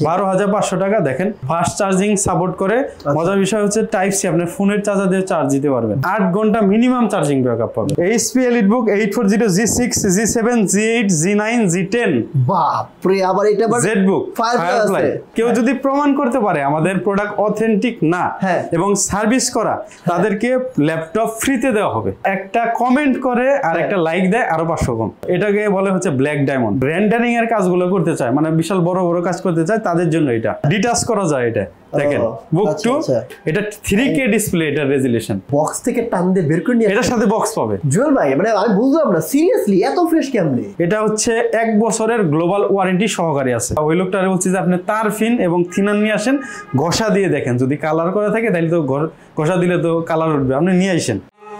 12,500 টাকা। দেখেন fast charging support করে। মজার বিষয় হচ্ছে টাইপ সি, আপনার ফোনের চার্জার দিয়ে চার্জ দিতে পারবেন। 8 ঘন্টা মিনিমাম চার্জিং ব্যাকআপ পাবেন। HP EliteBook 840 G6 G7 G8 G9 G10। বাপ রে, আবার এটা আবার ZBook Firefly। কেউ যদি প্রমাণ করতে পারে আমাদের প্রোডাক্ট অথেন্টিক না এবং সার্ভিস করা, তাদেরকে ল্যাপটপ ফ্রিতে দেওয়া হবে। একটা কমেন্ট করে আর একটা লাইক দেয় আরো 500 কম। এটাকে বলে হচ্ছে ব্ল্যাক ডায়মন্ড। রেন্ডারিং এর কাজগুলো করতে চায়, মানে বিশাল বড় বড় কাজ করতে চায়, তাদের জন্য এটা ডিটাচ করা যায়। এটা দেখেন বুক 2, এটা 3K ডিসপ্লে, এটা রেজোলিউশন। বক্স থেকে টান দিয়ে বের করে নিয়ে এটার সাথে বক্স পাবে। জুয়েল ভাই মানে আমি বুঝলাম না, সিরিয়াসলি এত ফ্রেশ কেমনে? এটা হচ্ছে 1 বছরের গ্লোবাল ওয়ারেন্টি সহকারী আছে। ওই লোকটারে বলছি যে আপনি তার ফিন এবং থিনার নিয়ে আসেন, ঘষা দিয়ে দেখেন, যদি কালার করা থাকে তাহলে তো ঘষা দিলে তো কালার উঠবে, আপনি নিয়ে আসেন।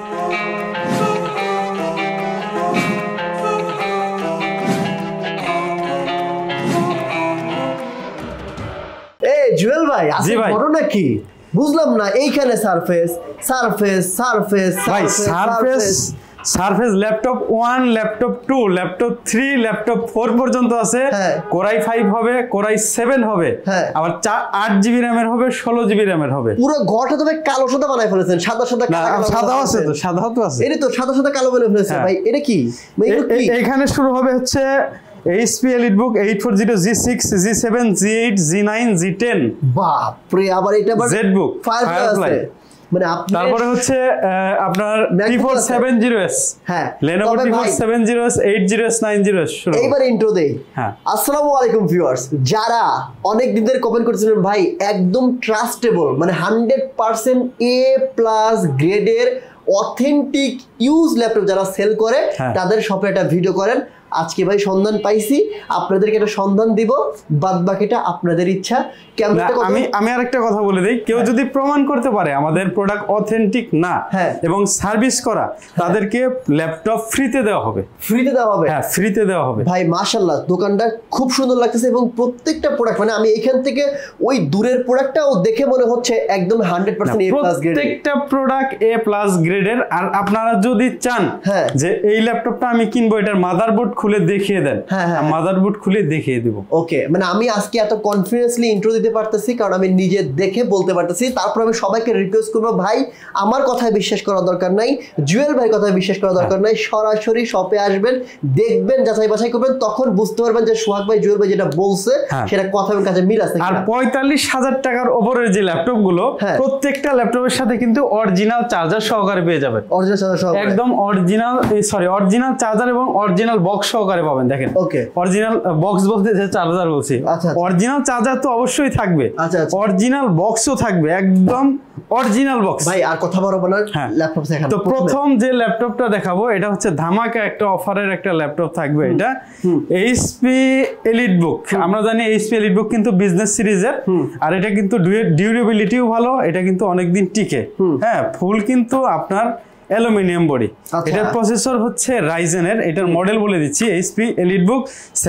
জুয়েল ভাই আসলে বড় নাকি বুঝলাম না, এইখানে সারফেস সারফেস সারফেস ভাই, surface laptop 1, laptop 2, laptop 3, laptop 4 পর্যন্ত আছে। কোরাই 5 হবে, কোরাই 7 হবে, আবার 8 জিবি র্যামের হবে, 16 জিবি র্যামের হবে। পুরো ঘরটা তো ভাই কালো সাদা বানাই ফেলেছেন। সাদা সাদা সাদা আছে তো, সাদা তো আছে। এটা তো সাদা সাদা কালো বানাই ফেলেছেন ভাই, এটা কি? এখানে শুরু হবে হচ্ছে HP EliteBook 840 G6 G7 G8 G9 G10। বাপ রে, আবার এটা আবার ZBook Firefly। মানে তারপরে হচ্ছে আপনার T470S, হ্যাঁ Lenovo T470S 80S 90S। এইবার ইন্ট্রো দেই। আসসালামু আলাইকুম ভিউয়ার্স, যারা অনেক দিন ধরে কমেন্ট করছিলেন ভাই একদম ট্রাস্টেবল মানে 100% A+ গ্রেডের অথেন্টিক ইউজ ল্যাপটপ যারা সেল করে তাদের শপে একটা ভিডিও করেন। আজকে ভাই সন্ধান পাইছি, আপনাদেরকে একটা সন্ধান দিব, বাদ বাকিটা আপনাদের ইচ্ছা। আমি আরেকটা কথা বলে দিই, কেউ যদি প্রমাণ করতে পারে আমাদের প্রোডাক্ট অথেন্টিক না এবং সার্ভিস করা, তাদেরকে ল্যাপটপ ফ্রিতে দেওয়া হবে। ফ্রিতে দেওয়া হবে? হ্যাঁ, ফ্রিতে দেওয়া হবে। ভাই মাশাআল্লাহ, দোকানটা খুব সুন্দর লাগতেছে এবং প্রত্যেকটা প্রোডাক্ট মানে আমি এখান থেকে ওই দূরের প্রোডাক্টটাও দেখে মনে হচ্ছে একদম 100% A+ গ্রেড। প্রত্যেকটা প্রোডাক্ট A+ গ্রেডের। আর আপনারা যদি চান যে এই ল্যাপটপটা আমি কিনবো, এটার মাদারবোর্ড খুলে দেখিয়ে দেন, মাদারবোর্ড খুলে দেখিয়ে দিব। ওকে, মানে আমি আজকে এত কনফিডেন্সলি ইন্ট্রো দিতে পারতেছি কারণ আমি নিজে দেখে বলতে পারতেছি। তারপর আমি সবাইকে রিকোয়েস্ট করবো, ভাই আমার কথায় বিশ্বাস করার দরকার নাই, জুয়েল ভাইয়ের কথায় বিশ্বাস করার দরকার নাই, সরাসরি শপে আসবেন, দেখবেন, যাচাই বাছাই করবেন, তখন বুঝতে পারবেন যে সোহাগ ভাই জুয়েল ভাই যেটা বলছে সেটা কথা এবং কাজে মিল আছে। আর 45,000 টাকার ওপরের যে ল্যাপটপ গুলো, প্রত্যেকটা ল্যাপটপের সাথে কিন্তু অরিজিনাল চার্জার সহকারে পেয়ে যাবেন। অরিজিনাল চার্জার, একদম অরিজিনাল চার্জার এবং অরিজিনাল বক্স সহকারে পাবেন। দেখেন অরিজিনাল বক্স বলতে যে চার্জার বলছি, অরিজিনাল চার্জার তো অবশ্যই থাকবে, অরিজিনাল বক্সও থাকবে, একদম অরিজিনাল বক্স। ভাই আর কথা বলবো না, ল্যাপটপ দেখান। তো প্রথম যে ল্যাপটপটা দেখাবো এটা হচ্ছে ধামাকা একটা অফারের একটা ল্যাপটপ থাকবে। এটা HP EliteBook। আমরা জানি HP EliteBook কিন্তু বিজনেস সিরিজের, আর এটা কিন্তু ডিউরেবিলিটিও ভালো, এটা কিন্তু অনেকদিন টিকে। হ্যাঁ, ফুল কিন্তু আপনার অ্যালুমিনিয়াম বডি। এটার প্রসেসর হচ্ছে রাইজেনের, এটার মডেল বলে দিচ্ছি HP EliteBook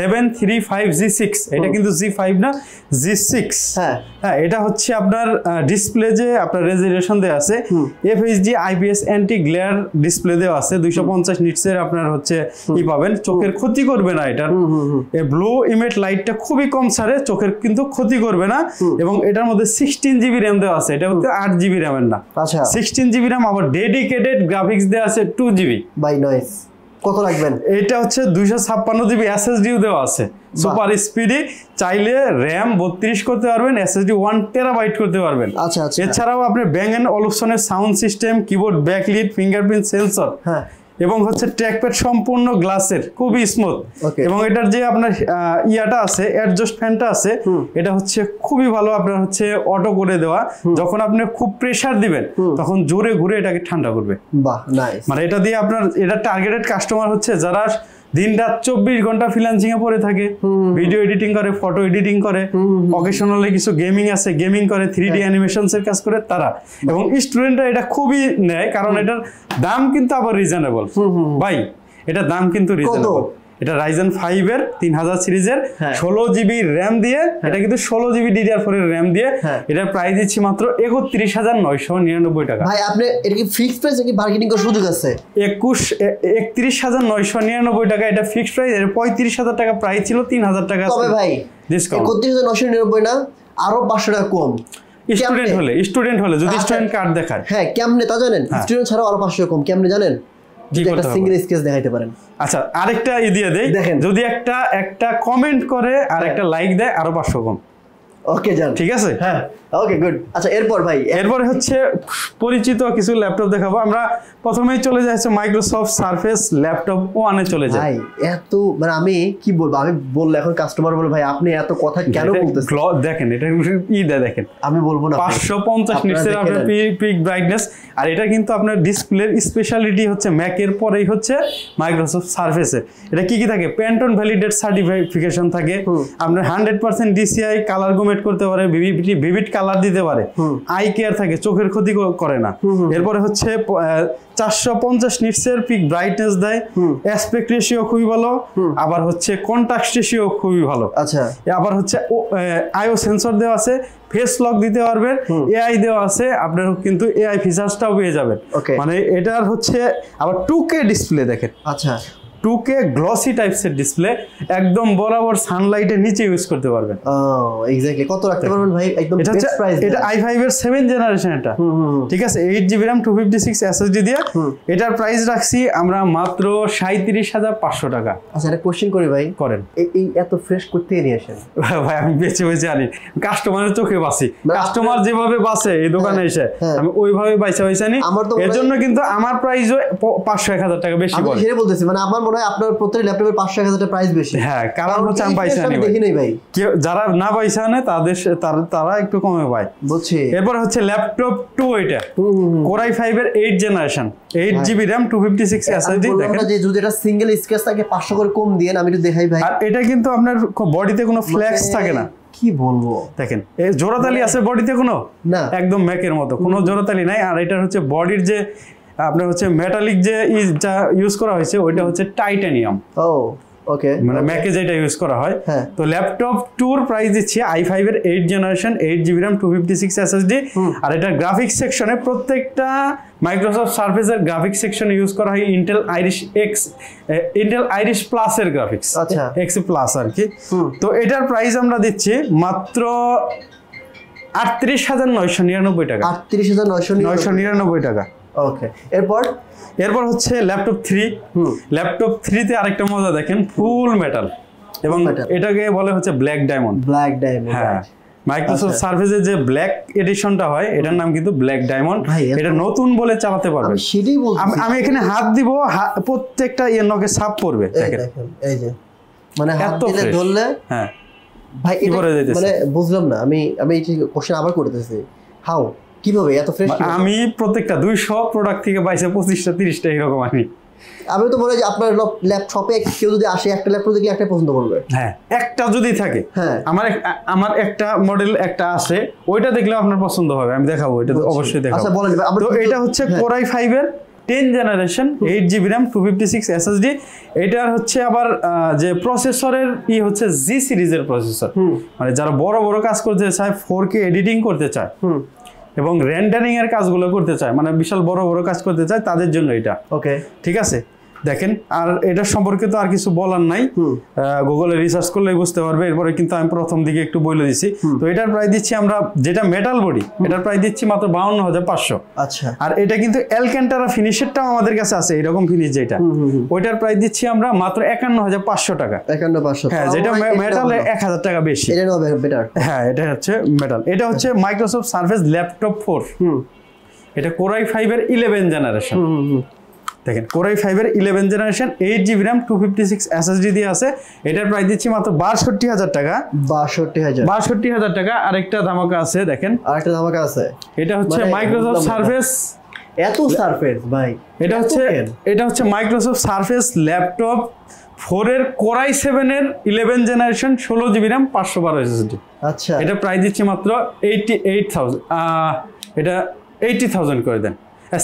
735 G6। এটা কিন্তু G5 না, G6। হ্যাঁ, এটা হচ্ছে আপনার ডিসপ্লে যে আপনার রেজোলিউশন দেওয়া আছে, FHD IPS anti glare display দেওয়া আছে, 250 নিটসের আপনার হচ্ছে ই পাবেন, চোখের ক্ষতি করবে না। এটার ব্লু ইমেট লাইটটা খুবই কম ছাড়ে, চোখের কিন্তু ক্ষতি করবে না। এবং এটার মধ্যে 16 জিবি র্যাম দেওয়া আছে, এটা হচ্ছে 8 জিবি র্যামের না, 16 জিবি র্যাম। আবার ডেডিকেটেড গ্রাফিক্স দেওয়া আছে 2 জিবি। বাই নয়েস কত রাখবেন? এটা হচ্ছে 256 জিবি SSDও দেওয়া আছে, সুপার স্পিডি। চাইলে র্যাম 32 করতে পারবেন, SSD 1 টেরাবাইট করতে পারবেন। এছাড়াও আপনি ব্যাং এন্ড অলুপসনের sound system, keyboard backlit, fingerprint sensor এবং হচ্ছে ট্র্যাকপ্যাড সম্পূর্ণ গ্লাসের, খুবই স্মুথ। এবং এটার যে আপনার ইয়াটা আছে, অ্যাডজাস্ট ফ্যানটা আছে, এটা হচ্ছে খুবই ভালো, আপনার হচ্ছে অটো করে দেওয়া। যখন আপনি খুব প্রেসার দিবেন তখন জোরে ঘুরে এটাকে ঠান্ডা করবে। বাহ, নাইস। মানে এটা দিয়ে আপনার এটা টার্গেটেড কাস্টমার হচ্ছে যারা দিন রাত 24 ঘন্টা ফ্রিল্যান্সিং এ পড়ে থাকে, ভিডিও এডিটিং করে, ফটো এডিটিং করে, অকেশনালি কিছু গেমিং আছে, গেমিং করে, 3D অ্যানিমেশনস এর কাজ করে তারা। এবং স্টুডেন্টরা এটা খুবই নেয়, কারণ এটার দাম কিন্তু আবার রিজনেবল। ভাই এটার দাম কিন্তু রিজনেবল। এটা Ryzen 5 এর 3000 সিরিজের 16 জিবি র্যাম দিয়ে, এটা কিন্তু 16 জিবি DDR4 এর র্যাম দিয়ে, এটার প্রাইস দিচ্ছি মাত্র 31,999 টাকা। ভাই আপনি এটা কি ফিক্সড প্রাইস নাকি বার্গেনিং করার সুযোগ আছে? 31,999 টাকা এটা ফিক্সড প্রাইস। এর 35,000 টাকা প্রাইস ছিল, 3,000 টাকা তবে ভাই ডিসকাউন্ট ৩১,৯৯৯ না, আরো 500 টাকা কম স্টুডেন্ট হলে যদি স্টুডেন্ট কার্ড দেখায়। হ্যাঁ, কেমনে তা জানেন? স্টুডেন্ট ছাড়াও আরো 500 কম, কেমনে জানেন? যদি একটা সিঙ্গেল স্কেচ দেখাইতে পারেন। আচ্ছা, আরেকটা দিয়ে দেই, যদি একটা কমেন্ট করে আর একটা লাইক দেয় আরো 500 কম। ওকে জান, ঠিক আছে। হ্যাঁ, ওকে গুড। আচ্ছা, এরপরে হচ্ছে পরিচিত কিছু ল্যাপটপ দেখাবো আমরা। প্রথমেই চলে যাচ্ছে মাইক্রোসফট সারফেস ল্যাপটপ 1 চলে যায়। ভাই এত মানে আমি কি বলবো, আমি বললে এখন কাস্টমার বলে ভাই আপনি এত কথা কেন বলতেছেন? দেখেন এটা দেখেন, আমি বলবো না, 550 নিটসের আপনার পিক ব্রাইটনেস। আর এটা কিন্তু আপনার ডিসপ্লের স্পেশালিটি হচ্ছে ম্যাকের পরেই হচ্ছে মাইক্রোসফট সারফেসে। এটা কি থাকে? প্যান্টন ভ্যালিডেট সার্টিফিকেশন থাকে, আপনার 100% DCI কালার গুমেট করতে পারে, ভিভিড কালার দিতে পারে, আই কেয়ার থাকে, চোখের ক্ষতি করে না। এরপরে হচ্ছে 450 নিটসের পিক ব্রাইটনেস দেয়, অ্যাসপেক্ট রেশিও খুবই ভালো, আবার হচ্ছে কন্ট্রাস্ট রেশিও খুবই ভালো। আচ্ছা, আবার হচ্ছে আইও সেন্সর দেওয়া আছে, ফেস লক দিতে পারবেন, এআই দেওয়া আছে, আপনার কিন্তু এআই ফিচারসটাও পেয়ে যাবেন। মানে এটার হচ্ছে আবার 2K ডিসপ্লে দেখেন। আচ্ছা, 2K গ্লসি টাইপসের ডিসপ্লে, একদম বরাবর সানলাইটের নিচে ইউজ করতে পারবেন। এক্স্যাক্টলি কত রাখতে পারবেন ভাই? একদম বেস্ট প্রাইস। এটা i5 এর 7 জেনারেশন, এটা ঠিক আছে, 8GB RAM 256 SSD দিয়ে। এটার প্রাইস রাখছি আমরা মাত্র 37,500 টাকা। আচ্ছা, একটা কোশ্চেন করি ভাই, করেন। এই এত ফ্রেশ করতে নিয়ে আসেন ভাই? আমি বেঁচে আনি, কাস্টমারের চোখে বাঁচি, কাস্টমার যেভাবে বাঁচে এই দোকানে এসে আমি ওইভাবে বাইসা আনি। এর জন্য কিন্তু আমার প্রাইস 500-1000 টাকা বেশি পড়ে। আমি বলতেছি মানে আমার মনে হয় আপনার প্রত্যেক ল্যাপটপের 500-1000 টাকা প্রাইস বেশি। হ্যাঁ, কারণ হচ্ছে আমি পয়সা নেই, দেখি নাই ভাই, যারা না পয়সা আনে তারা একটু কমে পায়, বুঝছি। এরপর হচ্ছে ল্যাপটপ 2, এটা Core i5 এর 8 জেনারেশন, 8GB RAM 256 SSD। দেখেন যে যদি এটা সিঙ্গেল স্কেচ থাকে 500 করে কম দিয়েন, আমি একটু দেখাই ভাই। আর এটা কিন্তু আপনার বডিতে কোনো ফ্লেক্স থাকে না, কি বলবো, দেখেন এই জোড়াতালি আছে বডিতে কোনো না, একদম ম্যাকের মতো কোনো জোড়াতালি নাই। আর এটার হচ্ছে বডির যে আপনার হচ্ছে মেটালিক যে ইউজ করা হয়েছে ওইটা হচ্ছে টাইটানিয়াম। ওকে, মানে ম্যাকে যেটা ইউজ করা হয়। তো ল্যাপটপ 2 প্রাইস দিচ্ছি i5 এর 8 জেনারেশন, 8GB RAM 256 SSD। আর এটা গ্রাফিক্স সেকশনে প্রত্যেকটা মাইক্রোসফট সারফেসের গ্রাফিক্স সেকশনে ইউজ করা হয় ইন্টেল আইরিশ প্লাস এর গ্রাফিক্স, আচ্ছা এক্স প্লাস আর কি। তো এটার প্রাইস আমরা দিচ্ছি মাত্র 38,999 টাকা। 38,999 টাকা। ওকে, এরপর হচ্ছে ল্যাপটপ 3। ল্যাপটপ 3 তে আরেকটা মজা দেখেন, ফুল মেটাল, এবং এটাকে বলে হচ্ছে ব্ল্যাক ডায়মন্ড। হ্যাঁ, মাইক্রোসফট সারফেসের যে ব্ল্যাক এডিশনটা হয় এটার নাম কিন্তু ব্ল্যাক ডায়মন্ড। এটা নতুন বলে চালাতে পারবেন। আমি এখানে হাত দিব, প্রত্যেকটা নকে ছাপ পড়বে, দেখেন এই যে, মানে হাত দিলে ধরলে। হ্যাঁ ভাই, মানে বুঝলাম না, আমি এই কোশ্চেন আবার করতেছি, হাউ কিভাবে এত ফ্রেশ? আমি প্রত্যেকটা 200 প্রোডাক্ট থেকে 22টা 30টা এরকম আনি। আমি তো বলে যে আপনার ল্যাপটপে কেউ যদি আসে একটা ল্যাপটপ দেখলে একটা পছন্দ করবে। হ্যাঁ, একটা যদি থাকে, হ্যাঁ আমার একটা মডেল একটা আছে, ওইটা দেখলে আপনার পছন্দ হবে, আমি দেখাবো, এটা তো অবশ্যই দেখাবো। আচ্ছা বলেন। তো এটা হচ্ছে Core i5 এর 10 জেনারেশন, 8GB RAM 256 SSD। এটার হচ্ছে আবার যে প্রসেসরের হচ্ছে G সিরিজের প্রসেসর, মানে যারা বড় বড় কাজ করতে চায়, 4K এডিটিং করতে চায় এবং রেন্ডারিং এর কাজগুলো করতে চায়, মানে বিশাল বড় বড় কাজ করতে চায়, তাদের জন্য এটা। ওকে, ঠিক আছে, দেখেন। আর এটার সম্পর্কে তো আর কিছু বলার নাই, গুগলে রিসার্চ করলেই বুঝতে পারবে। এরপরে কিন্তু আমি প্রথম দিকে একটু বলে দিছি। তো এটার প্রাইস দিচ্ছি আমরা, যেটা মেটাল বডি, এটার প্রাইস দিচ্ছি মাত্র 52,500। আচ্ছা, আর এটা কিন্তু অ্যালক্যান্টারা ফিনিশেরটাও আমাদের কাছে আছে, এরকম ফিনিশ যেটা, ওইটার প্রাইস দিচ্ছি আমরা মাত্র 51,500 টাকা। 51,500, হ্যাঁ, যেটা মেটাল 1000 টাকা বেশি। এটা হবে বেটার। হ্যাঁ, এটা হচ্ছে মেটাল। এটা হচ্ছে মাইক্রোসফট সারফেস ল্যাপটপ 4। এটা Core i5 এর 11 জেনারেশন। দেখেন Core i5 এর 11 জেনারেশন, 8GB RAM 256 SSD দিয়ে আছে। এটার প্রাইস দিচ্ছি মাত্র 62,000 টাকা। 62,000 টাকা। আরেকটা ধামাকা আছে, দেখেন আরেকটা ধামাকা আছে। এটা হচ্ছে মাইক্রোসফট সারফেস, এত সারফেস ভাই, এটা হচ্ছে মাইক্রোসফট সারফেস ল্যাপটপ 4 এর Core i7 এর 11 জেনারেশন, 16GB RAM 512 SSD। আচ্ছা, এটা প্রাইস দিচ্ছি মাত্র 88,000। এটা 80,000 করে দেন,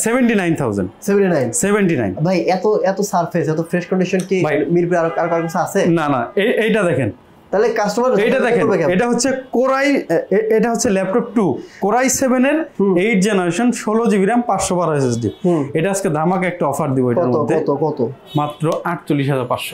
79,000। ভাই এত সারফেস, এত ফ্রেশ কন্ডিশন কি মিরপুরে আর কারো কাছে আছে? না, এইটা দেখেন, তাহলে কাস্টমার এটা দেখেন, এটা হচ্ছে কোরাই, এটা হচ্ছে ল্যাপটপ 2 কোরাই 7 এর 8 জেনারেশন 16 জিবি RAM 512 SSD। এটা আজকে ধামাকা একটা অফার দিব এটার মধ্যে। কত মাত্র 48500।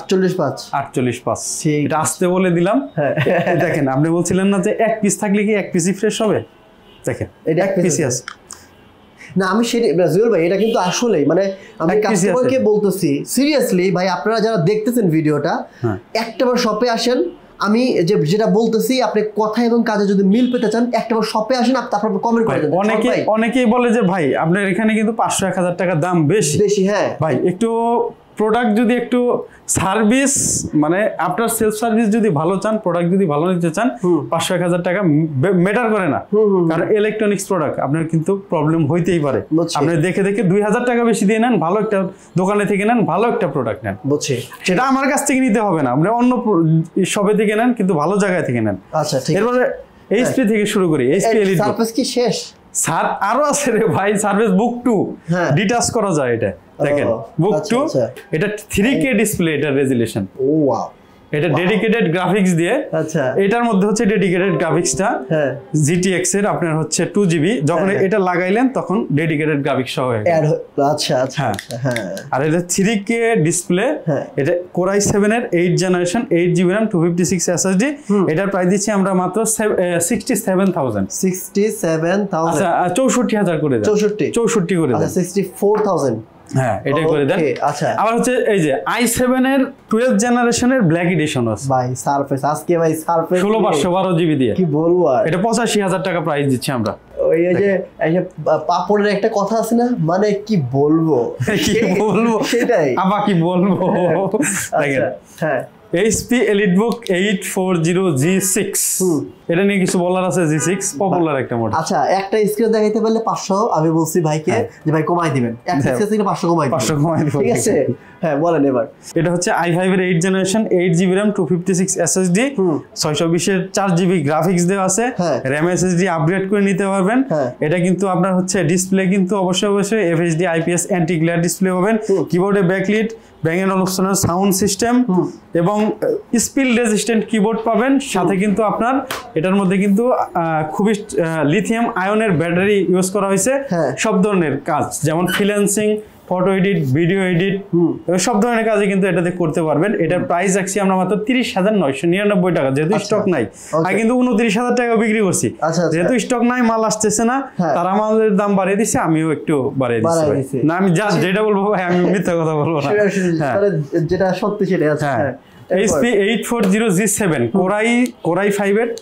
48,500 এটা আসতে বলে দিলাম। দেখেন আপনি বলছিলেন না যে এক পিস থাকলে কি এক পিসই ফ্রেশ হবে, দেখেন এটা এক পিসই আছে না। আমি সেটা জুয়েল ভাই, এটা কিন্তু আসলেই মানে আমি কাস্টমারকে বলতেছি সিরিয়াসলি ভাই, আপনারা যারা দেখতেছেন ভিডিওটা একটাবার শপে আসেন। আমি যেটা বলতেছি, আপনি কথা এবং কাজে যদি মিল পেতে চান একটাবার শপে আসেন, তারপর কমেন্ট করে দেন। অনেকেই বলে যে ভাই আপনার এখানে কিন্তু 500-1000 টাকা দাম বেশি। হ্যাঁ ভাই, একটু প্রোডাক্ট যদি একটু সার্ভিস মানে আপনার সেলফ সার্ভিস যদি ভালো চান, প্রোডাক্ট যদি ভালো নিতে চান, 500-1000 টাকা ম্যাটার করে না। কারণ ইলেকট্রনিক্স প্রোডাক্ট আপনার কিন্তু প্রবলেম হইতেই পারে। আপনি দেখে 2000 টাকা বেশি দিয়ে নেন, ভালো একটা দোকানে থেকে নেন, ভালো একটা প্রোডাক্ট নেন, বুঝছি, সেটা আমার কাছ থেকে নিতে হবে না, আপনি অন্য শপে থেকে নেন, কিন্তু ভালো জায়গায় থেকে নেন। আচ্ছা ঠিক আছে। এরপরে এইচপি থেকে শুরু করি। এইচপি এলিট সার্ভিস কি শেষ? স্যার আরো আছে রে ভাই, সার্ভিস বুক 2 ডিটাচ করা যায়। এটা দেখেন বুক 2, এটা 3K ডিসপ্লে, এটা রেজোলিউশন। ও ওয়াও, এটা ডেডিকেটেড গ্রাফিক্স দিয়ে। আচ্ছা, এটার মধ্যে হচ্ছে ডেডিকেটেড গ্রাফিক্সটা GTX এর আপনার হচ্ছে 2GB। যখন এটা লাগাইলেন তখন ডেডিকেটেড গ্রাফিক্স সহ হয়ে গেল। আচ্ছা আচ্ছা হ্যাঁ। আর এটা 3K ডিসপ্লে, এটা কোরাই 7 এর 8 জেনারেশন 8GB RAM 256 SSD। এটার প্রাইস দিচ্ছি আমরা মাত্র 67,000। 67,000 আচ্ছা 64,000 করে দেন। 64 করে দেন। 64,000। হ্যাঁ এটাই করে দেন। আচ্ছা, আবার হচ্ছে এই যে i7 এর 12 জেনারেশনের ব্ল্যাক এডিশন আছে ভাই। সারফেস আজকে ভাই সারফেস 16512GB দিয়ে কি বলবো, আর এটা 85,000 টাকা প্রাইস দিচ্ছি আমরা। ওই যে এই যে পাপড়ের একটা কথা আছে না, মানে কি বলবো সেটাই আবার কি বলবো। দেখেন হ্যাঁ, HP EliteBook 840G6, এটা নিয়ে কিছু বলার আছে। G6 পপুলার একটা মডেল। আচ্ছা, একটা স্ক্রিন দেখাইতে পারলে 500 আমি বলছি ভাইকে যে ভাই কমাই দিবেন, একটা স্ক্রিন থেকে 500 কমাই দিবেন, 500 কমাই দিবেন, ঠিক আছে? হ্যাঁ বলেন এবার। এটা হচ্ছে i5 এর 8 জেনারেশন 8GB RAM 256 SSD 620 এর 4GB গ্রাফিক্স দেওয়া আছে। RAM SSD আপগ্রেড করে নিতে পারবেন। এটা কিন্তু আপনার হচ্ছে ডিসপ্লে কিন্তু অবশ্যই FHD IPS anti glare display পাবেন। কিবোর্ডে ব্যাকলিট, ব্যাং এন্ড অলুশনের সাউন্ড সিস্টেম এবং স্পিল রেজিস্ট্যান্ট কিবোর্ড পাবেন। সাথে কিন্তু আপনার এটার মধ্যে কিন্তু খুবই লিথিয়াম আয়নের ব্যাটারি ইউজ করা হয়েছে। সব ধরনের কাজ যেমন freelancing, photo edit, video edit, সব ধরনের কাজে কিন্তু এটাতে করতে পারবেন। এটার প্রাইস রাখছি আমরা মাত্র 30,999 টাকা, যেহেতু স্টক নাই। আর কিন্তু 29,000 টাকা বিক্রি করছি, যেহেতু স্টক নাই, মাল আসতেছে না, তারা আমাদের দাম বাড়িয়ে দিচ্ছে, আমিও একটু বাড়িয়ে দিচ্ছি। না আমি জাস্ট যেটা বলবো ভাই, আমি মিথ্যা কথা বলবো না, যেটা সত্যি সেটাই আছে। HP 840G7 কোরাই 5 এর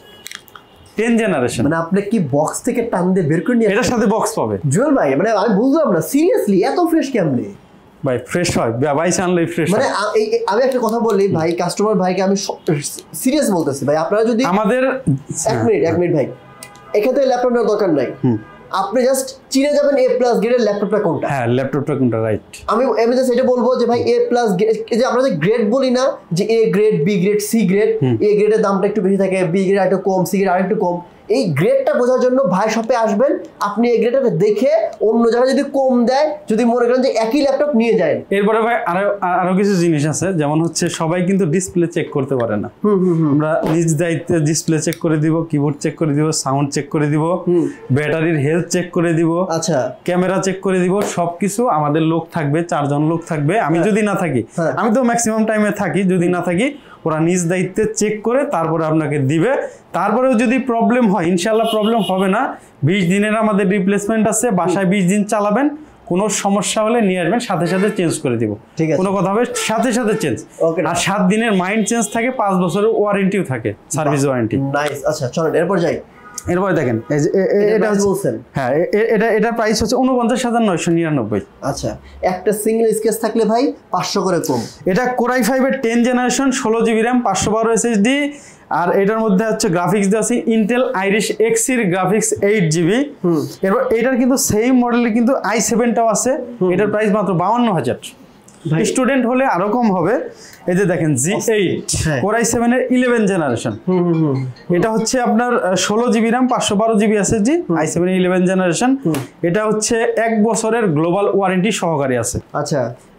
10 জেনারেশন। মানে আপনি কি বক্স থেকে টান দিয়ে বের করে নিয়ে এটার সাথে বক্স পাবে জুয়েল ভাই? মানে আমি বুঝলাম না সিরিয়াসলি এত ফ্রেশ কেমনে ভাই? ফ্রেশ হয় ভাই, আনলেই ফ্রেশ। মানে আমি একটা কথা বলি ভাই, কাস্টমার ভাইকে আমি সিরিয়াস বলতেছি ভাই, আপনারা যদি আমাদের এক মিনিট ভাই, এখানে ল্যাপটপ নেওয়ার দরকার নাই, আপনি জাস্ট চিনে যাবেন A+ গ্রেডের ল্যাপটপটা কোনটা। হ্যাঁ ল্যাপটপটা কোনটা, রাইট। আমি জাস্ট এটা বলবো যে ভাই A+ গ্রেড, যে আমরা যে গ্রেড বলি না, যে A grade, B grade, C grade, A গ্রেডের দামটা একটু বেশি থাকে, B গ্রেড একটু কম, C গ্রেড আরেকটু কম। এই গ্রেডটা বোঝার জন্য ভাই শপে আসবেন, আপনি এই গ্রেডটা দেখে অন্য জায়গায় যদি কম দেয়, যদি মনে করেন যে একই ল্যাপটপ নিয়ে যায়। এরপরে ভাই আরো কিছু জিনিস আছে, যেমন হচ্ছে সবাই কিন্তু ডিসপ্লে চেক করতে পারে না। আমরা নিজ দায়িত্বে ডিসপ্লে চেক করে দিব, কিবোর্ড চেক করে দিব, সাউন্ড চেক করে দিব, ব্যাটারির হেলথ চেক করে দিব, আচ্ছা ক্যামেরা চেক করে দিব, সবকিছু আমাদের লোক থাকবে, 4 জন লোক থাকবে। আমি যদি না থাকি, আমি তো ম্যাক্সিমাম টাইমে থাকি, যদি না থাকি ওরা নিজ দায়িত্বে চেক করে তারপরে আপনাকে দিবে। তারপরেও যদি প্রবলেম হয়, ইনশাআল্লাহ প্রবলেম হবে না, 20 দিনের আমাদের রিপ্লেসমেন্ট আছে, বাসায় 20 দিন চালাবেন, কোনো সমস্যা হলে নিয়ে আসবেন, সাথে সাথে চেঞ্জ করে দিব, কোনো কথা হবে সাথে সাথে চেঞ্জ। আর 7 দিনের মাইন্ড চেঞ্জ থাকে, 5 বছরের ওয়ারেন্টিও থাকে, সার্ভিস ওয়ারেন্টি। নাইস। আচ্ছা চলেন এরপর যাই। এরপরে দেখেন এটা বলছেন, হ্যাঁ এটা প্রাইস হচ্ছে 49,999। আচ্ছা, একটা সিঙ্গেল স্কেচ থাকলে ভাই 500 করে কম। এটা কোরাই 5 এর 10 জেনারেশন 16GB RAM 512 SSD। আর এটার মধ্যে হচ্ছে গ্রাফিক্স দেওয়া আছে ইন্টেল আইরিশ Xe এর গ্রাফিক্স 8GB। এরপর এটার কিন্তু সেম মডেলের কিন্তু i7টাও আছে, এটার প্রাইস মাত্র 52,000। স্টুডেন্ট হলে আরো কম হবে। এই যে দেখেন G8 কোরাই 7 এর 11 জেনারেশন, এটা হচ্ছে আপনার 16GB RAM 512GB SSD, i7 এর 11 জেনারেশন। এটা হচ্ছে 1 বছরের গ্লোবাল ওয়ারেন্টি সহকারী আছে। আচ্ছা,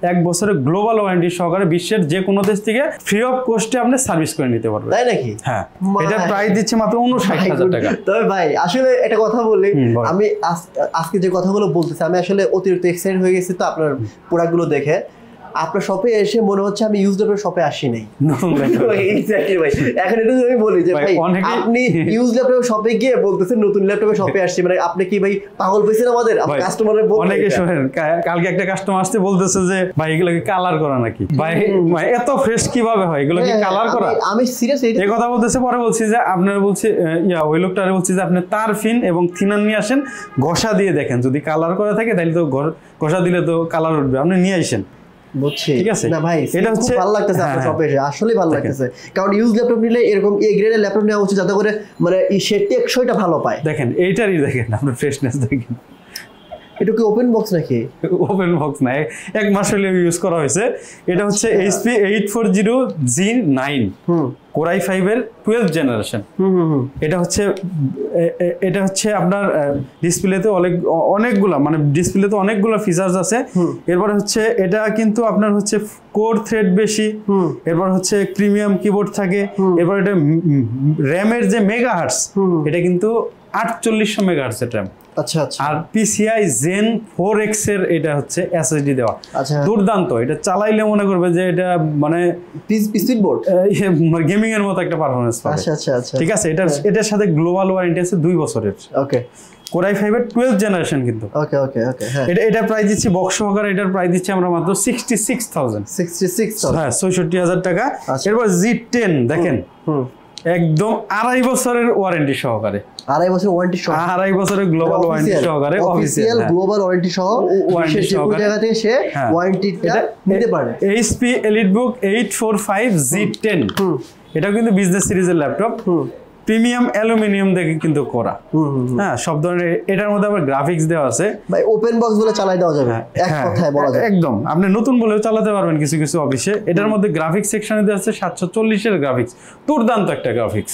1 বছরের গ্লোবাল ওয়ারেন্টি সহকারে বিশ্বের যে কোনো দেশ থেকে ফ্রি অফ কস্টে আপনি সার্ভিস করে নিতে পারবেন। তাই নাকি? হ্যাঁ, এটা প্রাইস দিচ্ছে মাত্র 59,000 টাকা। তবে ভাই আসলে একটা কথা বলি, আমি আজকে যে কথাগুলো বলতেছি আমি আসলে অতিরিক্ত এক্সাইটেড হয়ে গেছি তো আপনার প্রোডাক্টগুলো দেখে। আপনার শপে এসে মনে হচ্ছে আমি ইউজ ল্যাপটপ শপে আসি নাই। এক্স্যাক্টলি ভাই, এখন এটা আমি বলি যে ভাই আপনি ইউজ ল্যাপটপ শপে গিয়ে বলতেছেন নতুন ল্যাপটপে শপে আসছি, মানে আপনি কি ভাই পাগল পেয়েছেন আমাদের কাস্টমারের? অনেকে শুনেন, কালকে একটা কাস্টমার আসতে বলতেছে যে ভাই এগুলো কি কালার করা নাকি? ভাই এত ফ্রেশ কিভাবে হয়, এগুলো কি কালার করা? আমি সিরিয়াস এই কথা বলতেছে। পরে বলছি যে আপনারা বলছি ওই লোকটারে বলছি যে আপনি তার ফিন এবং থিনার নিয়ে আসেন, ঘষা দিয়ে দেখেন, যদি কালার করা থাকে তাহলে তো ঘষা দিলে তো কালার উঠবে, আপনি নিয়ে আসেন। বুঝছি, ঠিক আছে না ভাই এটা হচ্ছে ভালো লাগতেছে আপনার শপে এসে, আসলেই ভালো লাগতেছে। কারণ ইউজ ল্যাপটপ নিলে এরকম এ গ্রেডের ল্যাপটপ নেওয়া উচিত যাতে করে মানে সে টেকসইটা ভালো পায়। দেখেন এইটারই দেখেন আপনার ফ্রেশনেস দেখেন। এটা কি ওপেন বক্স নাকি? ওপেন বক্স না, 1 মাস হলে ইউজ করা হয়েছে। এটা হচ্ছে HP 840G9 Core i5 এর 12th জেনারেশন। এটা হচ্ছে আপনার ডিসপ্লেতে অনেকগুলা মানে ডিসপ্লেতে অনেকগুলা ফিচার্স আছে। এরপরে হচ্ছে এটা কিন্তু আপনার হচ্ছে কোর থ্রেড বেশি, এরপর হচ্ছে প্রিমিয়াম কিবোর্ড থাকে, এরপর এটা র্যামের যে মেগাহার্টজ এটা কিন্তু 4800 মেগাহার্টজ এর র্যাম। আচ্ছা আচ্ছা। আর PCI Zen 4X এর এটা হচ্ছে SSD দেওয়া। আচ্ছা, দুর্দান্ত। এটা চালাইলে মনে করবে যে এটা মানে পিসি বোর্ড গেমিং এর মতো একটা পারফরম্যান্স পাবে। আচ্ছা আচ্ছা আচ্ছা। ঠিক আছে, এটার সাথে গ্লোবাল ওয়ারেন্টি আছে 2 বছরের। ওকে। Core i5 এর 12th জেনারেশন কিন্তু। ওকে ওকে ওকে। হ্যাঁ, এটা প্রাইস দিচ্ছি বক্স সহকারে, এটার প্রাইস দিচ্ছি আমরা মাত্র 66,000। 66,000, হ্যাঁ 66,000 টাকা। এরপর G10 দেখেন, একদম 2.5 বছরের ওয়ারেন্টি সহকারে। 2.5 বছর ওয়ারেন্টি সহ, 2.5 বছরের গ্লোবাল ওয়ারেন্টি সহকারে, অফিশিয়াল গ্লোবাল ওয়ারেন্টি সহ, বিশেষ যে জায়গা থেকে সে ওয়ারেন্টিটা নিতে পারে। HP EliteBook 845 G10 এটা কিন্তু বিজনেস সিরিজের ল্যাপটপ, প্রিমিয়াম অ্যালুমিনিয়াম থেকে কিন্তু করা। হ্যাঁ, সব ধরনের। এটার মধ্যে আবার গ্রাফিক্স দেওয়া আছে। ভাই ওপেন বক্স বলে চালাই দেওয়া যাবে, এক কথায় বলা যায় একদম। আপনি নতুন বলেও চালাতে পারবেন কিছু কিছু অফিসে। এটার মধ্যে গ্রাফিক্স সেকশনে দেওয়া আছে 740 এর গ্রাফিক্স, দুর্দান্ত একটা গ্রাফিক্স।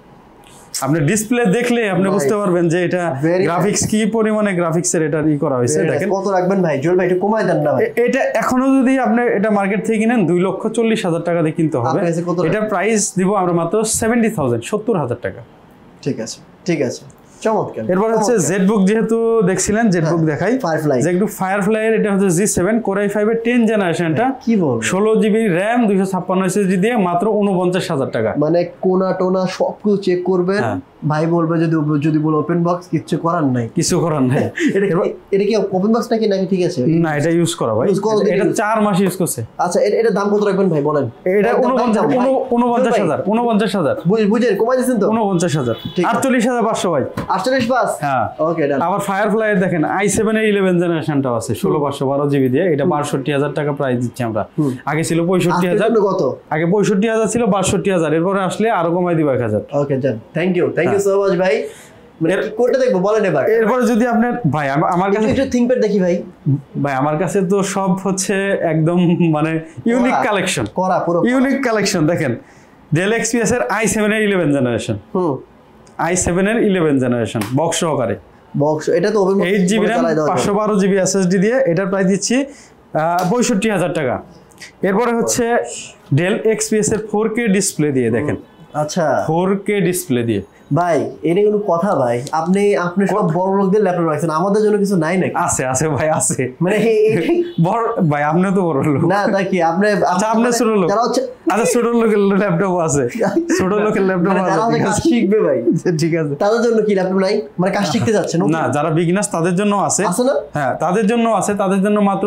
আপনি ডিসপ্লে দেখলে আপনি বুঝতে পারবেন যে এটা গ্রাফিক্স কি পরিমাণে গ্রাফিক্সের এটা করা হয়েছে। দেখেন কত রাখবেন ভাই? জুয়েল ভাই একটু কমায় দেন না ভাই। এটা এখনো যদি আপনি এটা মার্কেট থেকে কিনেন 2,40,000 টাকা দিয়ে কিনতে হবে। এটা প্রাইস দিব আমরা মাত্র 70,000, 70,000 টাকা। ঠিক আছে ঠিক আছে, চমৎকার। এরপর হচ্ছে জেটবুক, যেহেতু দেখছিলেন জেটবুক দেখাই। জেটবুক ফায়ারফ্লাই এর এটা হচ্ছে G7 Core i5 এর 10 জেনারেশনটা। কি বল, 16GB RAM 256 SSD দিয়ে মাত্র 49,000 টাকা। মানে কোনা টোনা সবকিছু চেক করবেন, ভাই বলবে যদি বল ওপেন বক্স, কিছু করার নাই, কিছু করার নাই। এটা কি ওপেন বক্স নাকি ঠিক আছে? না, এটা ইউজ করা ভাই, এটা 4 মাস ইউজ করছে। আচ্ছা, এটা দাম কত রাখবেন ভাই বলেন? এটা 49,000 বুঝেন, কমাই দিয়েছেন তো? 49,000, 48,500 ভাই। 48,500, হ্যাঁ ওকে। আবার ফায়ারফ্লাই এর দেখেন i7 এর 11 জেনারেশনটাও আছে 16/512GB দিয়ে। এটা 62,000 টাকা প্রাইস দিচ্ছি আমরা। আগে ছিল 65,000। কত? আগে 65,000 ছিল, 62,000। এরপরে আসলে আরো কমাই দিব 1,000। ওকে জান, থ্যাংক ইউ সো মাচ ভাই। কোনটা দেখবো বলেন এবার? এরপরে যদি আপনার ভাই আমার কাছে একটু থিংকপ্যাড দেখি ভাই। ভাই আমার কাছে তো সব হচ্ছে একদম মানে ইউনিক কালেকশন, করা পুরো ইউনিক কালেকশন। দেখেন Dell XPS এর i7 এর 11 জেনারেশন, i7 এর 11 জেনারেশন বক্স সহকারে। বক্স এটা তো 8GB RAM 512GB SSD দিয়ে। এটার প্রাইস দিচ্ছি 65,000 টাকা। এরপরে হচ্ছে Dell XPS এর 4K ডিসপ্লে দিয়ে। দেখেন, আচ্ছা 4K ডিসপ্লে দিয়ে। ভাই এটা কোনো কথা ভাই? আপনি সব বড় লোকদের ল্যাপটপ রাখছেন, আমাদের জন্য কিছু নাই নাকি? আছে ভাই, আছে। মানে বড় ভাই, আপনি তো বড় লোক না নাকি? আপনি ছোট লোক। আচ্ছা, ছোট লোকের ল্যাপটপ আছে, ছোট লোকের ল্যাপটপ আছে, কাজ শিখবে ভাই। ঠিক আছে, তাদের জন্য কি ল্যাপটপ নাই? মানে কাজ শিখতে যাচ্ছেন না, যারা বিগিনার্স তাদের জন্য আছে না? হ্যাঁ, তাদের জন্য আছে। তাদের জন্য মাত্র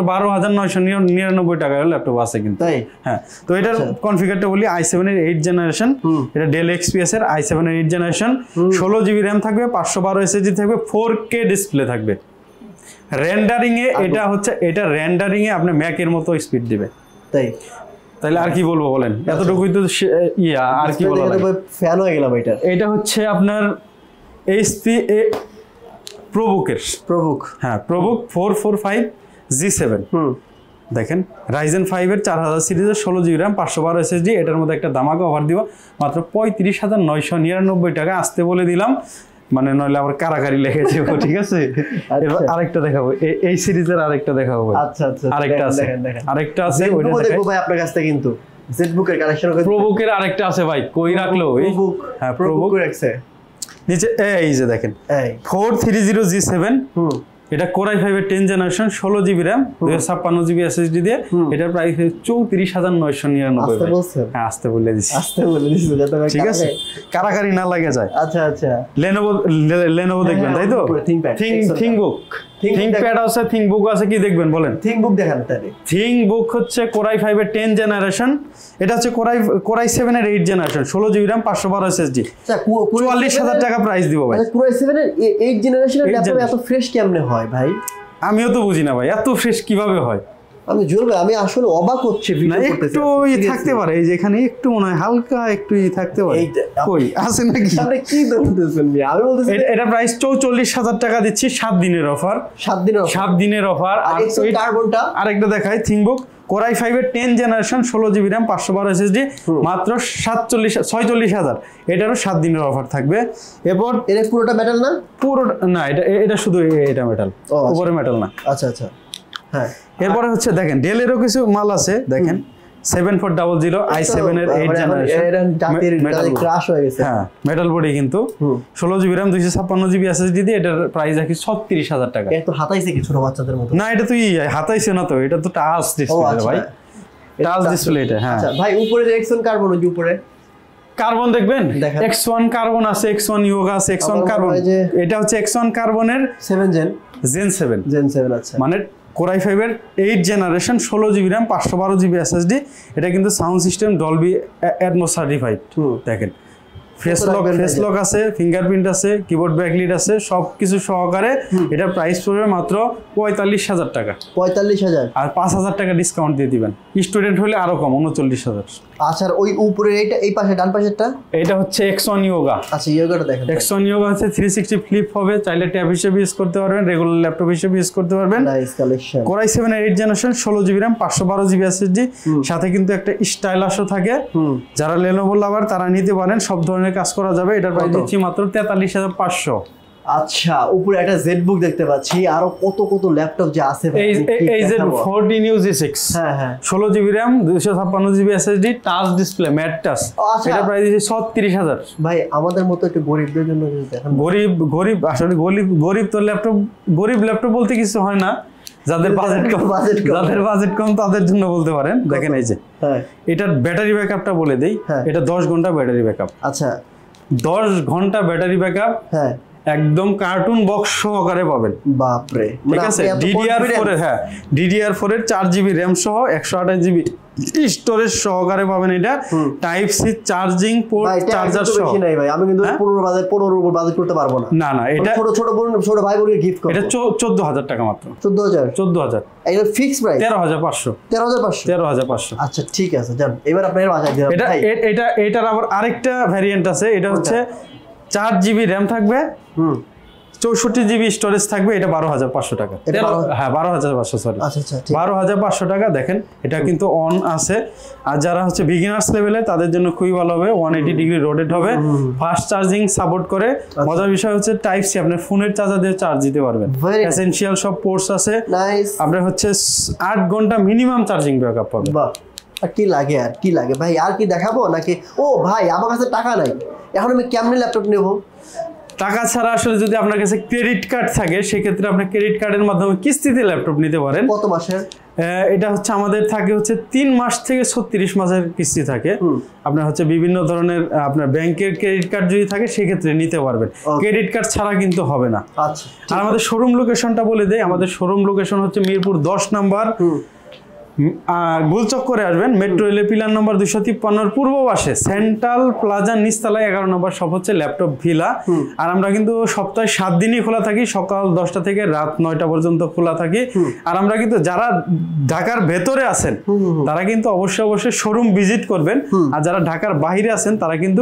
12,999 টাকার ল্যাপটপ আছে কিন্তু। তাই? হ্যাঁ। তো এটার কনফিগারটা বলি, i7 এর 8 জেনারেশন। এটা Dell XPS এর i7 এর 8 জেনারেশন, 16GB RAM থাকবে, 512 SSD থাকবে, 4K ডিসপ্লে থাকবে। রেন্ডারিং এ এটা রেন্ডারিং এ আপনি ম্যাক এর মতো স্পিড দিবে। তাইলে আর কি বলবো বলেন? এতটুকুই তো আর কি বলবো, ফ্যান হয়ে গেলাম। এটা হচ্ছে আপনার HP প্রবুক। হ্যাঁ, প্রবুক 445 G7। দেখেন Ryzen 5 এর 4000 সিরিজের 16GB RAM 512 SSD। এটার মধ্যে একটা দামাকা অফার দিব মাত্র 35,999 টাকা। আসতে বলে দিলাম মানে নইলে আবার কারাকারি লেগে যাবে, ঠিক আছে? এবার আরেকটা দেখাবো, এই সিরিজের আরেকটা দেখাবো ভাই। আচ্ছা আচ্ছা, আরেকটা আছে, আরেকটা আছে, ওইটা দেখবো ভাই আপনার কাছ থেকে। কিন্তু জেটবুকের কালেকশন আছে, প্রোবুকের আরেকটা আছে ভাই, কই রাখলো ওই? হ্যাঁ, প্রোবুক রাখছে নিচে। এই যে দেখেন 430G7, এটা কোরাই 5 এর 10 generation, 16 GB RAM, 256 GB SSD দিয়ে। এটার প্রাইস 34,999। হ্যাঁ, আসতে বলে দিছি, ঠিক আছে, কারাকারি না লাগে যায়। আচ্ছা আচ্ছা, লেনোভো দেখবেন তাই তো? থিংকপ্যাড আছে, থিংকবুক আছে, কি দেখবেন বলেন? থিংকবুক দেখান তাহলে। থিংকবুক হচ্ছে কোরাই 5 এর 10 জেনারেশন, এটা হচ্ছে কোরাই 7 এর 8 জেনারেশন, 16 জিবি র্যাম, 512 এসএসডি। 44,000 টাকা প্রাইস দিব ভাই। কোরাই 7 এর 8 জেনারেশনের ল্যাপটপ এত ফ্রেশ কেমনে হয় ভাই? আমিও তো বুঝি না ভাই, এত ফ্রেশ কিভাবে হয়। আমি জোর ভাই, আমি আসলে অবাক হচ্ছি। একটু থাকতে পারে, এই যে এখানে একটু মনে হয় হালকা একটু থাকতে পারে। কই আছে নাকি? আপনি কি বলতেছেন? আমি বলতেছি এটা প্রাইস 44,000 টাকা দিচ্ছি, 7 দিনের অফার। 7 দিনের অফার। আর কার্বনটা আরেকটা দেখাই, থিংকবুক কোরাই 5 এর 10 জেনারেশন, 16 জিবি র্যাম, 512 এসএসডি, মাত্র 46,000। এটারও 7 দিনের অফার থাকবে। এরপর এটা পুরোটা মেটাল না? পুরো না, এটা শুধু এটা মেটাল, উপরে মেটাল না। আচ্ছা আচ্ছা, হ্যাঁ। এরপরে হচ্ছে দেখেন ডেলেরও কিছু মাল আছে, দেখেন 7400 i7 এর 8 জেনারেশন, ক্রাশ হয়ে গেছে। হ্যাঁ, মেটাল বডি কিন্তু 16 জিবি র্যাম, 256 জিবি এসএসডি দিয়ে। এটার প্রাইস রাখি 36,000 টাকা। এটা তো হাতাইছে কি ছোট বাচ্চাদের মতো? না, এটা তুই হাতাইছে না তো, এটা তো টাচ ডিসপ্লে ভাই, টাচ ডিসপ্লে এটা। হ্যাঁ আচ্ছা ভাই, উপরে যে এক্সন কার্বন, ওই উপরে কার্বন দেখবেন, X1 কার্বন আছে, X1 ইয়োগা আছে, X1 কার্বন। এটা হচ্ছে X1 কার্বনের 7 জেন 7। আচ্ছা, মানে কোরাই 5 এর 8 generation, 16 GB RAM, 512 GB SSD. এটা কিন্তু sound system Dolby Atmos certified. দেখেন ফেস লক আছে, ফিঙ্গারপ্রিন্ট আছে, কিবোর্ড ব্যাকলিট আছে, সবকিছু সহকারে। এটা প্রাইস পড়বে মাত্র 45,000 টাকা। 45,000, আর 5,000 টাকা ডিসকাউন্ট দিয়ে দিবেন। স্টুডেন্ট হলে আরো কম, 39,000। আচ্ছা, ওই উপরে এইটা, এই পাশে ডান পাশেরটা, এটা হচ্ছে X1 ইয়োগা। আচ্ছা, ইয়োগাটা দেখেন। X1 ইয়োগা আছে 360 ফ্লিপ হবে, চাইলে ট্যাব হিসেবে ইউজ করতে পারবেন, রেগুলার ল্যাপটপ হিসেবে ইউজ করতে পারবেন। Nice collection. কোরাই 7 এর 8 generation, 16 GB RAM, 512 GB SSD, সাথে কিন্তু একটা স্টাইলাশও থাকে। যারা লেনোভো লাভার তারা নিতে পারেন, সব ধরনের কাজ করা যাবে। এটার প্রাইস দিচ্ছি মাত্র 43,500। আচ্ছা, উপরে একটা জেটবুক দেখতে পাচ্ছি, আরো কত কত ল্যাপটপ যে আছে। এই জেটবুক 14 UG6, হ্যাঁ হ্যাঁ, 16 GB RAM, 256 GB SSD, touch display, matte touch. এটা প্রাইস দিচ্ছি 36,000। ভাই আমাদের মতো একটু গরিবদের জন্য দেখেন। গরিব আসলে গরিব তো গরিব ল্যাপটপ বলতে কিছু হয় না, যাদের বাজেট কম তাদের জন্য বলতে পারেন। দেখেন এই যে, এটার ব্যাটারি ব্যাকআপটা বলে দেই। এটা 10 ঘন্টা ব্যাটারি ব্যাকআপ। আচ্ছা, 10 ঘন্টা ব্যাটারি ব্যাকআপ, হ্যাঁ, একদম কার্টুন বক্স সহকারে পাবেন। বাপরে, ঠিক আছে। DDR4 এর, হ্যাঁ, DDR4 এর 4 জিবি র্যাম সহ 128 জিবি স্টোরেজ সহকারে পাবেন। এটা type C charging port, charger সহ। বেশি নাই ভাই, আমি কিন্তু 15 উপর বাজেট করতে পারবো না। না, এটা ছোট ভাই বোনকে গিফট করব। এটা 14,000 টাকা মাত্র। 14,000। এটা ফিক্স প্রাইস 13,500। 13,500। আচ্ছা, ঠিক আছে, যান এবার আপনাদের বাজার দিন। এটার আবার আরেকটা ভ্যারিয়েন্ট আছে। এটা হচ্ছে 4 জিবি র্যাম থাকবে, 64 জিবি স্টোরেজ থাকবে। এটা 12,500 টাকা। হ্যাঁ, 12,500, সরি। আচ্ছা, 12,500 টাকা। দেখেন এটা কিন্তু অন আছে। আর যারা হচ্ছে বিগিনার্স লেভেলে তাদের জন্য খুবই ভালো হবে। 180 ডিগ্রি রোটেট হবে, ফাস্ট চার্জিং সাপোর্ট করে। মজার বিষয় হচ্ছে টাইপ সি, আপনার ফোনের চার্জার দিয়ে চার্জ দিতে পারবেন। এসেনশিয়াল সব পোর্টস আছে। আপনার হচ্ছে 8 ঘন্টা মিনিমাম চার্জিং ব্যাকআপ পাবেন। আর কি লাগে, আর কি লাগে ভাই? আর কি দেখাবো নাকি? ও ভাই, আমার কাছে টাকা নাই, এখন আমি কেমনে ল্যাপটপ নেব? টাকা ছাড়া আসলে যদি আপনার কাছে ক্রেডিট কার্ড থাকে, সেক্ষেত্রে আপনি ক্রেডিট কার্ডের মাধ্যমে কিস্তিতে ল্যাপটপ নিতে পারেন। কত মাসের? এটা হচ্ছে আমাদের থাকে হচ্ছে 3 মাস থেকে 36 মাসের কিস্তি থাকে। আপনার হচ্ছে বিভিন্ন ধরনের আপনার ব্যাংকের ক্রেডিট কার্ড যদি থাকে সেক্ষেত্রে নিতে পারবেন। ক্রেডিট কার্ড ছাড়া কিন্তু হবে না। আচ্ছা, আর আমাদের শোরুম লোকেশনটা বলে দেই। আমাদের শোরুম লোকেশন হচ্ছে মিরপুর 10 নম্বর, গোলচক্করে আসবেন। মেট্রো রেলের পিলার নম্বর 253 পূর্ব পাশে সেন্ট্রাল প্লাজা নিচতলায় 11 নম্বর শপ হচ্ছে ল্যাপটপ ভিলা। আর আমরা কিন্তু সপ্তাহে 7 দিনই খোলা থাকি, সকাল 10টা থেকে রাত 9টা পর্যন্ত খোলা থাকি। আর আমরা কিন্তু যারা ঢাকার ভেতরে আছেন তারা কিন্তু অবশ্যই শোরুম ভিজিট করবেন। আর যারা ঢাকার বাইরে আছেন তারা কিন্তু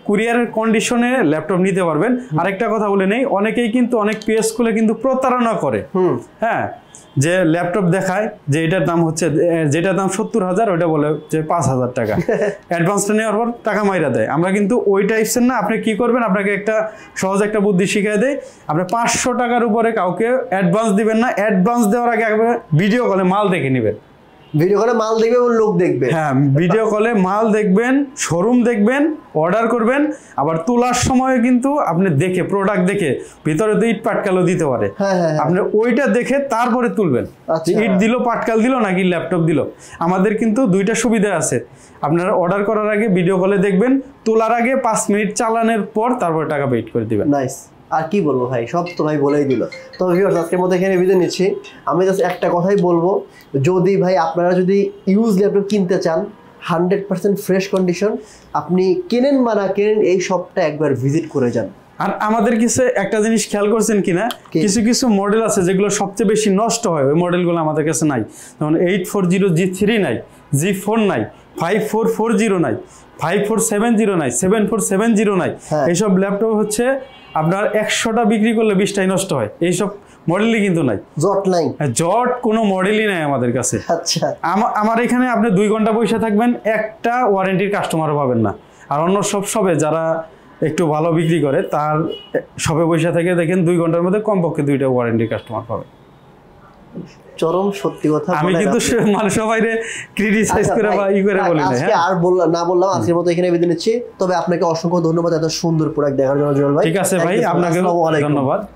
কুরিয়ারের কন্ডিশনে ল্যাপটপ নিতে পারবেন। আরেকটা কথা বলে নেই, অনেকেই কিন্তু অনেক পেজ খুলে কিন্তু প্রতারণা করে। হ্যাঁ, যে ল্যাপটপ দেখায় যে এটার দাম হচ্ছে, যেটার দাম 70,000 ওইটা বলে যে 5,000 টাকা, অ্যাডভান্সটা নেওয়ার পর টাকা মাইরা দেয়। আমরা কিন্তু ওই টাইপসের না। আপনি কি করবেন, আপনাকে একটা সহজ একটা বুদ্ধি শিখিয়ে দেয়। আপনি 500 টাকার উপরে কাউকে অ্যাডভান্স দিবেন না। অ্যাডভান্স দেওয়ার আগে একবার ভিডিও কলে মাল দেখে নেবেন। ভিডিও কলে মাল দেখবে এবং লোক দেখবে। হ্যাঁ, ভিডিও কলে মাল দেখবেন, শোরুম দেখবেন, অর্ডার করবেন। আবার তোলার সময় কিন্তু আপনি দেখে, প্রোডাক্ট দেখে, ভিতরে তো ইট পাটকালও দিতে পারে, আপনি ওইটা দেখে তারপরে তুলবেন। ইট দিল, পাটকাল দিল নাকি ল্যাপটপ দিল। আমাদের কিন্তু দুইটা সুবিধা আছে। আপনারা অর্ডার করার আগে ভিডিও কলে দেখবেন, তোলার আগে 5 মিনিট চালানোর পর তারপরে টাকা পেড করে দিবেন। নাইস। আর কি বলবো ভাই, সব তো ভাই বলেই দিল। তো ভিউয়ার্স, আজকের মতো এখানে বিদায় নিচ্ছি। আমি জাস্ট একটা কথাই বলবো, যদি ভাই আপনারা যদি ইউজ ল্যাপটপ কিনতে চান 100% ফ্রেশ কন্ডিশন, আপনি কেনেন বা না কেনেন, এই শপটা একবার ভিজিট করে যান। আর আমাদের কিছু একটা জিনিস খেয়াল করছেন কিনা, কিছু কিছু মডেল আছে যেগুলো সবচেয়ে বেশি নষ্ট হয়, ওই মডেলগুলো আমাদের কাছে নাই। যেমন 840 G3 নাই, G4 নাই, 5440 নাই, 5470 নাই, 7470 নাই। এইসব ল্যাপটপ হচ্ছে আপনার 100টা বিক্রি করলে 20টাই নষ্ট হয়। এইসব মডেলই কিন্তু নাই, জট নাই, জট কোনো মডেলই নাই আমাদের কাছে। আচ্ছা, আমার এখানে আপনি 2 ঘন্টা বসে থাকবেন, একটা ওয়ারেন্টির কাস্টমারও পাবেন না। আর অন্য সব শপে যারা একটু ভালো বিক্রি করে, তার শপে বসে থেকে দেখেন 2 ঘন্টার মধ্যে কমপক্ষে 2টা ওয়ারেন্টির কাস্টমার পাবে। চরম সত্যি কথা। আমি কিন্তু মানে সবাইরে ক্রিটিসাইজ করে বা ই করে বলি না। আজকে আর বললাম আজকের মতো এখানে বিদায় নিচ্ছি। তবে আপনাকে অসংখ্য ধন্যবাদ এত সুন্দর প্রোডাক্ট দেখার জন্য জল ভাই। ঠিক আছে ভাই, আপনাকে ধন্যবাদ।